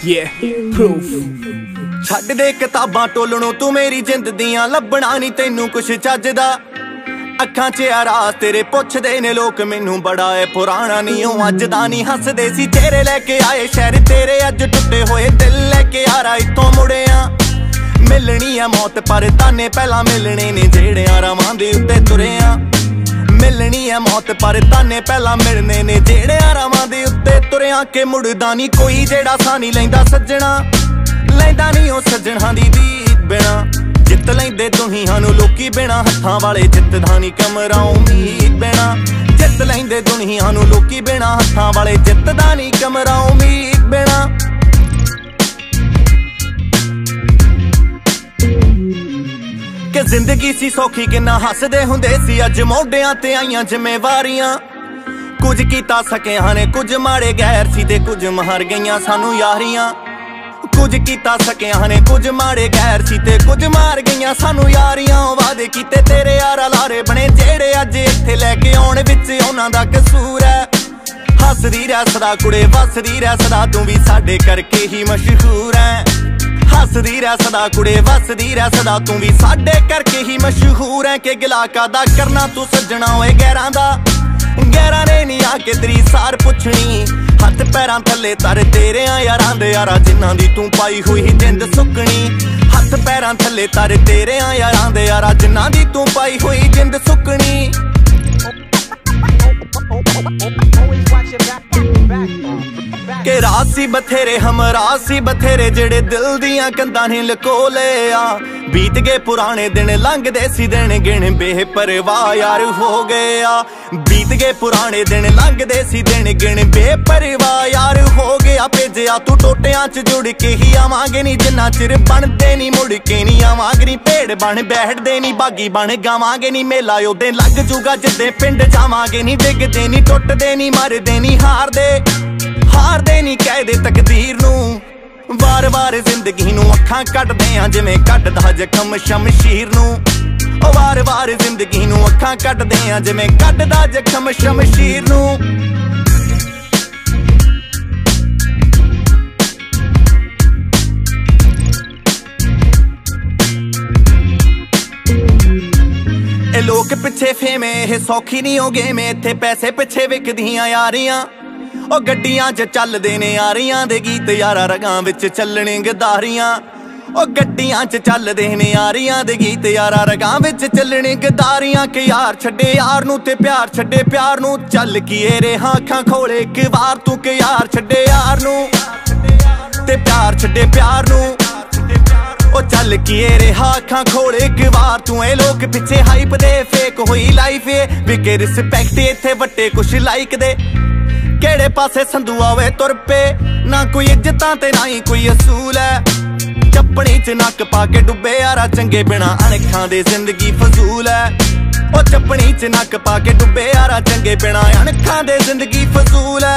proof। ਛੱਡ ਦੇ ਕਿਤਾਬਾਂ ਟੋਲਣੋਂ ਤੂੰ ਮੇਰੀ ਜਿੰਦ ਦੀਆਂ ਲੱਭਣਾ ਨਹੀਂ ਤੈਨੂੰ ਕੁਛ ਚੱਜਦਾ। ਅੱਖਾਂ 'ਚ ਆਰਾਸ ਤੇਰੇ ਪੁੱਛਦੇ ਨੇ ਲੋਕ ਮੈਨੂੰ ਬੜਾ ਏ ਪੁਰਾਣਾ ਨਹੀਂ ਉਹ ਅੱਜ ਦਾ ਨਹੀਂ। ਹੱਸਦੇ ਸੀ ਚਿਹਰੇ ਲੈ ਕੇ ਆਏ ਸ਼ਹਿਰ ਤੇਰੇ ਅੱਜ ਟੁੱਟੇ ਹੋਏ ਦਿਲ ਲੈ ਕੇ ਆਰਾ ਇੱਥੋਂ ਮੁੜਿਆ। ਮਿਲਣੀ ਆ ਮੌਤ ਪਰ ਤਾਨੇ ਪਹਿਲਾਂ ਮਿਲਣੇ ਨੇ ਜਿਹੜਿਆਂ ਰਾਵਾਂ ਦੇ ਉੱਤੇ ਤੁਰਿਆ। ਮਿਲਣੀ ਆ ਮੌਤ ਪਰ ਤਾਨੇ ਪਹਿਲਾਂ ਮਿਲਣੇ ਨੇ ਜਿਹੜਿਆਂ ਰਾਵਾਂ ਦੇ ਉੱਤੇ ਤੁਰਿਆ। ਕਿ ਮੁੜਦਾ ਨਹੀਂ ਕੋਈ ਜਿਹੜਾ ਸਾਹ ਨਹੀਂ ਲੈਂਦਾ ਸੱਜਣਾ, ਲੈਂਦਾ ਨਹੀਂ ਉਹ ਸੱਜਣਾ ਦੀ ਦੀਦ ਬਿਨਾ। ਜਿੱਤ ਲੈਂਦੇ ਦੁਨੀਆਂ ਨੂੰ ਲੋਕੀ ਬਿਨਾ ਹੱਥਾਂ ਵਾਲੇ ਜਿੱਤਦਾ ਨਹੀਂ ਕਮਰਾ ਉਮੀਦ ਬਿਨਾ। ਜਿੱਤ ਲੈਂਦੇ ਦੁਨੀਆਂ ਨੂੰ ਲੋਕੀ ਬਿਨਾ ਹੱਥਾਂ ਵਾਲੇ ਜਿੱਤਦਾ ਨਹੀਂ ਕਮਰਾ ਉਮੀਦ ਬਿਨਾ। ਕਿ ਜ਼ਿੰਦਗੀ ਸੀ ਸੌਖੀ ਕਿੰਨਾ ਹੱਸਦੇ ਹੁੰਦੇ ਸੀ, ਅੱਜ ਮੋਢਿਆਂ ਤੇ ਆਈਆਂ ਜ਼ਿੰਮੇਵਾਰੀਆਂ। ਕੁਝ ਕੀਤਾ ਸਕਿਆ ਨੇ ਕੁਝ ਮਾੜੇ ਗੈਰ ਸੀ ਤੇ ਕੁਝ ਮਾਰ ਗਈਆਂ ਸਾਨੂੰ ਯਾਰੀਆਂ। ਕੁਝ ਕੀਤਾ ਸਕਿਆ ਨੇ ਕੁਝ ਮਾੜੇ ਗੈਰ ਸੀ ਤੇ ਕੁਝ ਮਾਰ ਗਈਆਂ ਸਾਨੂੰ ਯਾਰੀਆਂ। ਵਾਅਦੇ ਕੀਤੇ ਤੇਰੇ ਯਾਰਾ ਲਾਰੇ ਬਣੇ ਜਿਹੜੇ ਅੱਜ ਇੱਥੇ ਲੈ ਕੇ ਆਉਣ ਵਿੱਚ ਉਹਨਾਂ ਦਾ ਕਸੂਰ ਹੈ। ਹੱਸਦੀ ਰਹਿ ਸਦਾ ਕੁੜੇ ਵਸਦੀ ਰਹਿ ਸਦਾ ਤੂੰ ਵੀ ਸਾਡੇ ਕਰਕੇ ਹੀ ਮਸ਼ਹੂਰ ਹੈ। ਹੱਸਦੀ ਰਹਿ ਸਦਾ ਕੁੜੇ ਵਸਦੀ ਰਹਿ ਸਦਾ ਤੂੰ ਵੀ ਸਾਡੇ ਕਰਕੇ ਹੀ ਮਸ਼ਹੂਰ ਹੈ। ਕਿ ਗਿਲਾ ਕਾਦਾ ਕਰਨਾ ਤੂੰ ਸੱਜਣਾ ਓਏ ਗੈਰਾਂ ਦਾ, ਗੈਰਾਂ ਨੇ ਨੀ ਆ ਕੇ ਤੇਰੀ ਸਾਰ ਪੁੱਛਣੀ। ਹੱਥ ਪੈਰਾਂ ਥੱਲੇ ਤਰ ਤੇਰਿਆਂ ਯਾਰਾਂ ਦੇ ਯਾਰਾ ਜਿਨ੍ਹਾਂ ਦੀ ਤੂੰ ਪਾਈ ਹੋਈ ਜਿੰਦ ਸੁੱਕਣੀ। ਹੱਥ ਪੈਰਾਂ ਥੱਲੇ ਤਰ ਤੇਰਿਆਂ ਯਾਰਾਂ ਦੇ ਯਾਰਾ ਜਿਨ੍ਹਾਂ ਦੀ ਤੂੰ ਪਾਈ ਹੋਈ ਜਿੰਦ ਸੁੱਕਣੀ। ਕਿ ਰਾਤ ਸੀ ਬਥੇਰੇ ਹਮਰਾਹ ਸੀ ਬਥੇਰੇ ਜਿਹੜੇ ਦਿਲ ਦੀਆਂ ਕੰਧਾਂ ਨੇ ਲਕੋ ਲਿਆ। ਬੀਤ ਗਏ ਪੁਰਾਣੇ ਦਿਨ ਲੰਘਦੇ ਸੀ ਦਿਨ ਗਿਣ ਬੇਪਰਵਾਹ ਯਾਰ ਹੋ ਗਿਆ। ਬੀਤ ਗਏ ਪੁਰਾਣੇ ਦਿਨ ਲੰਘਦੇ ਸੀ ਦਿਨ ਗਿਣ ਬੇਪਰਵਾਹ ਯਾਰ ਹੋ ਗਿਆ। ਭੇਜਿਆ ਤੂੰ ਟੋਟਿਆਂ 'ਚ ਜੁੜ ਕੇ ਹੀ ਆਵਾਂਗੇ ਨੀ ਜਿੰਨਾ ਚਿਰ ਬਣਦੇ ਨੀ ਮੁੜ ਕੇ ਨੀ ਆਵਾਂਗੇ ਨੀ। ਭੇੜ ਬਣ ਬੈਠਦੇ ਨੀ ਬਾਗੀ ਬਣ ਗਾਵਾਂਗੇ ਨੀ ਮੇਲਾ ਉਹਦੇ ਲੱਗ ਜੂਗਾ ਜਿੱਦੇ ਪਿੰਡ ਜਾਵਾਂਗੇ ਨੀ। ਡਿੱਗਦੇ ਨੀ ਟੁੱਟਦੇ ਨੀ ਮਰਦੇ ਨੀ ਹਾਰਦੇ ਨੀ ਕਹਿਦੇ ਤਕਦੀਰ ਨੂੰ। ਵਾਰ-ਵਾਰ ਜ਼ਿੰਦਗੀ ਨੂੰ ਅੱਖਾਂ ਕੱਢਦੇ ਆ ਜਿਵੇਂ ਕੱਢਦਾ ਜ਼ਖਮ ਸ਼ਮਸ਼ੀਰ ਨੂੰ। ਉਹ ਵਾਰ-ਵਾਰ ਜ਼ਿੰਦਗੀ ਨੂੰ ਅੱਖਾਂ ਕੱਢਦੇ ਆ ਜਿਵੇਂ ਕੱਢਦਾ ਜ਼ਖਮ ਸ਼ਮਸ਼ੀਰ ਨੂੰ। ਇਹ ਲੋਕ ਪਿੱਛੇ ਫੇਮੇ ਇਹ ਸੌਖੀ ਨਹੀਂ ਹੋ ਗਏ ਮੈਂ ਇੱਥੇ ਪੈਸੇ ਪਿੱਛੇ ਵਿਕਦੀਆਂ ਯਾਰੀਆਂ। ਉਹ ਗੱਡੀਆਂ 'ਚ ਚੱਲਦੇ ਨੇ ਯਾਰੀਆਂ ਦੇ ਗੀਤ ਯਾਰਾ ਰਗਾਂ ਵਿੱਚ ਚੱਲਣੇ ਗਦਾਰੀਆਂ। ਉਹ ਗੱਡੀਆਂ 'ਚ ਚੱਲਦੇ ਨੇ ਯਾਰੀਆਂ ਦੇ ਗੀਤ ਯਾਰਾ ਰਗਾਂ ਵਿੱਚ ਚੱਲਣੇ ਗਦਾਰੀਆਂ। ਕਿ ਯਾਰ ਛੱਡੇ ਯਾਰ ਨੂੰ ਤੇ ਪਿਆਰ ਛੱਡੇ ਪਿਆਰ ਨੂੰ। ਚੱਲ ਕੀਏ ਰਿਹਾ ਅੱਖਾਂ ਖੋਲੇ ਇੱਕ ਵਾਰ ਤੂੰ ਕਿ ਯਾਰ ਛੱਡੇ ਯਾਰ ਨੂੰ ਤੇ ਪਿਆਰ ਛੱਡੇ ਪਿਆਰ ਨੂੰ। ਉਹ ਚੱਲ ਕੀਏ ਰਿਹਾ ਅੱਖਾਂ ਖੋਲੇ ਇੱਕ ਵਾਰ ਤੂੰ। ਇਹ ਲੋਕ ਪਿੱਛੇ ਹਾਈਪ ਦੇ ਫੇਕ ਹੋਈ ਲਾਈਫ ਏ ਵਿਕੇ ਰਿਸਪੈਕਟ ਇੱਥੇ ਵੱਟੇ ਕੁਛ ਲਾਈਕ ਦੇ। ਕਿਹੜੇ ਪਾਸੇ ਸੰਧੂਆ ਵੇ ਤੁਰ ਪੇ ਨਾ ਕੋਈ ਇੱਜ਼ਤਾਂ ਤੇ ਨਾ ਹੀ ਕੋਈ ਅਸੂਲ ਹੈ। ਚੱਪਣੀ 'ਚ ਨੱਕ ਪਾ ਕੇ ਡੁੱਬੇ ਯਾਰਾ ਚੰਗੇ ਬਿਨਾ ਅਣਖਾਂ ਦੇ ਜ਼ਿੰਦਗੀ ਫਜ਼ੂਲ ਹੈ। ਉਹ ਚੱਪਣੀ 'ਚ ਨੱਕ ਪਾ ਕੇ ਡੁੱਬੇ ਯਾਰਾ ਚੰਗੇ ਬਿਨਾ ਅਣਖਾਂ ਦੇ ਜ਼ਿੰਦਗੀ ਫਜ਼ੂਲ ਹੈ।